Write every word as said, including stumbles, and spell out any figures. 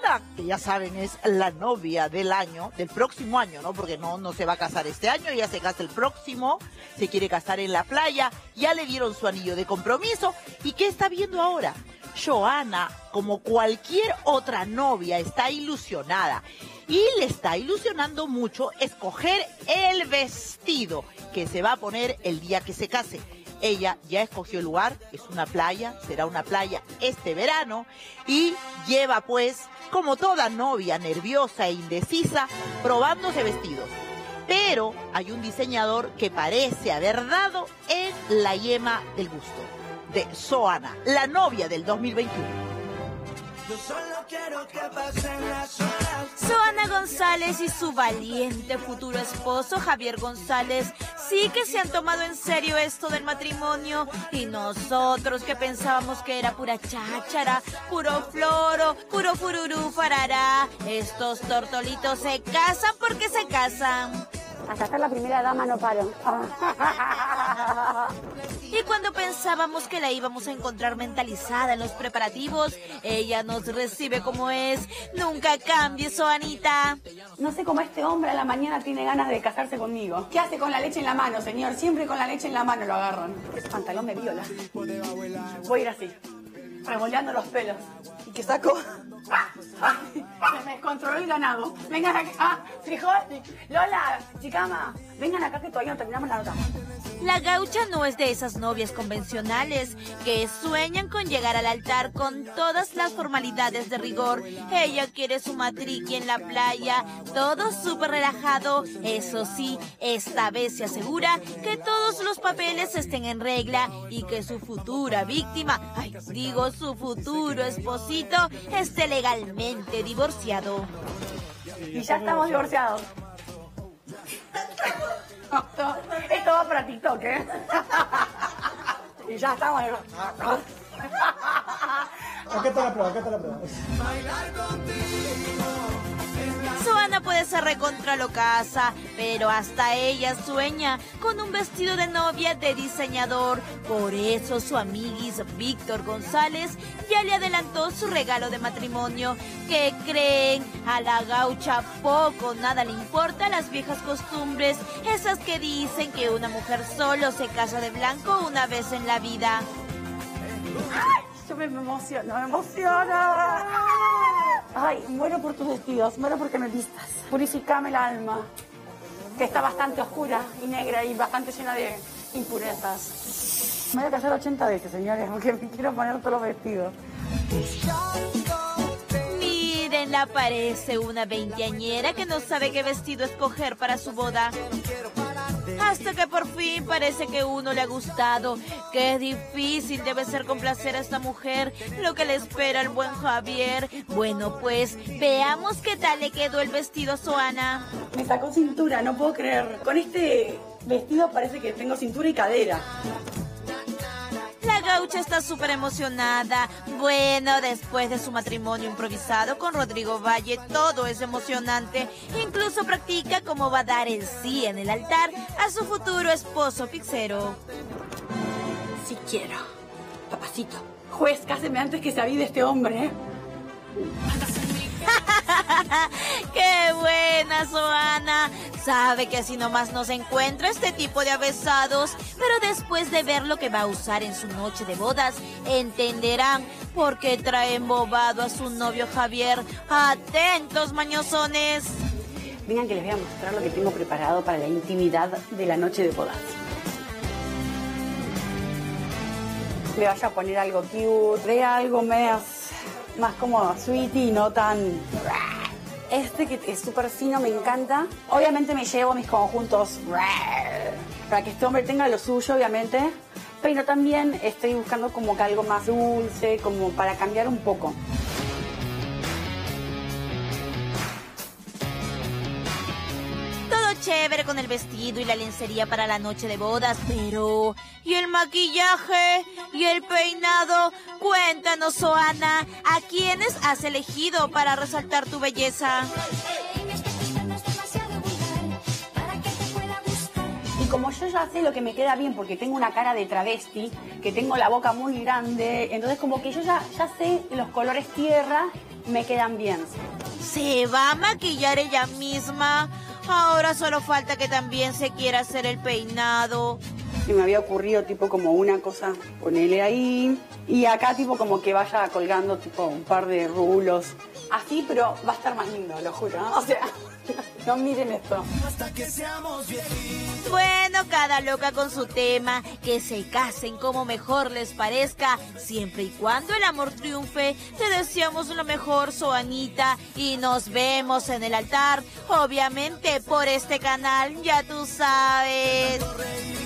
Soana, que ya saben es la novia del año, del próximo año, ¿no? Porque no, no se va a casar este año, ella se casa el próximo, se quiere casar en la playa, ya le dieron su anillo de compromiso. ¿Y qué está viendo ahora? Soana, como cualquier otra novia, está ilusionada. Y le está ilusionando mucho escoger el vestido que se va a poner el día que se case. Ella ya escogió el lugar, es una playa, será una playa este verano, y lleva pues, como toda novia nerviosa e indecisa, probándose vestidos. Pero hay un diseñador que parece haber dado en la yema del gusto, de Soana, la novia del dos mil veintiuno. Yo solo quiero que pasen las horas. Soana González y su valiente futuro esposo Javier González sí que se han tomado en serio esto del matrimonio, y nosotros que pensábamos que era pura cháchara, puro floro, puro fururú, farará, estos tortolitos se casan porque se casan. Hasta ser la primera dama no paro. Y cuando pensábamos que la íbamos a encontrar mentalizada en los preparativos, ella nos recibe como es. Nunca cambie, Soanita. No sé cómo este hombre a la mañana tiene ganas de casarse conmigo. ¿Qué hace con la leche en la mano, señor? Siempre con la leche en la mano lo agarran. Ese pantalón me viola. Voy a ir así, revoleando los pelos. ¿Y qué saco? Ay, se me descontroló el ganado. Vengan acá. Ah, frijol. Lola, chicama, vengan acá que todavía no terminamos la nota. La gaucha no es de esas novias convencionales que sueñan con llegar al altar con todas las formalidades de rigor. Ella quiere su matriqui en la playa, todo súper relajado. Eso sí, esta vez se asegura que todos los papeles estén en regla y que su futura víctima, ay, digo su futuro esposito, esté legalmente divorciado. Y ya estamos divorciados. Esto va para TikTok, ¿eh? Y ya estamos. Acá está la prueba, acá está la prueba. Soana puede ser recontra locaza, pero hasta ella sueña con un vestido de novia de diseñador. Por eso su amiguis Víctor González ya le adelantó su regalo de matrimonio. ¿Qué creen? A la gaucha poco nada le importa las viejas costumbres, esas que dicen que una mujer solo se casa de blanco una vez en la vida. ¡Ay! Yo me emociono, me emociona. Ay, muero por tus vestidos, muero porque me vistas. Purificame el alma, que está bastante oscura y negra y bastante llena de impurezas. Me voy a casar ochenta veces, señores, porque me quiero poner todos los vestidos. Mírenla, parece una veinteañera que no sabe qué vestido escoger para su boda. Hasta que por fin parece que uno le ha gustado. Qué difícil debe ser complacer a esta mujer, lo que le espera al buen Javier. Bueno, pues veamos qué tal le quedó el vestido a Soana. Me sacó cintura, no puedo creer. Con este vestido parece que tengo cintura y cadera. La gaucha está súper emocionada. Bueno, después de su matrimonio improvisado con Rodrigo Valle, todo es emocionante. Incluso practica cómo va a dar el sí en el altar a su futuro esposo pixero. Sí quiero, papacito. Juez, cáseme antes que se avide este hombre, ¿eh? ¡Qué buena, Soana! Sabe que así nomás no se encuentra este tipo de avesados, pero después de ver lo que va a usar en su noche de bodas, entenderán por qué trae embobado a su novio Javier. ¡Atentos, mañosones! Vengan que les voy a mostrar lo que tengo preparado para la intimidad de la noche de bodas. Le vaya a poner algo cute, de algo más, más como sweetie, no tan... Este que es súper fino, me encanta. Obviamente me llevo mis conjuntos para que este hombre tenga lo suyo, obviamente. Pero también estoy buscando como que algo más dulce, como para cambiar un poco. Todo chévere con el vestido y la lencería para la noche de bodas, pero... ¿y el maquillaje? ¿Y el peinado? Cuéntanos, Soana, ¿a quiénes has elegido para resaltar tu belleza? Y como yo ya sé lo que me queda bien, porque tengo una cara de travesti, que tengo la boca muy grande, entonces como que yo ya, ya sé los colores tierra me quedan bien. Se va a maquillar ella misma. Ahora solo falta que también se quiera hacer el peinado. Y me había ocurrido tipo como una cosa, ponele ahí. Y acá tipo como que vaya colgando tipo un par de rulos. Así, pero va a estar más lindo, lo juro, ¿no? O sea, no miren esto. Bueno, cada loca con su tema, que se casen como mejor les parezca, siempre y cuando el amor triunfe. Te deseamos lo mejor, Soanita, y nos vemos en el altar, obviamente por este canal, ya tú sabes.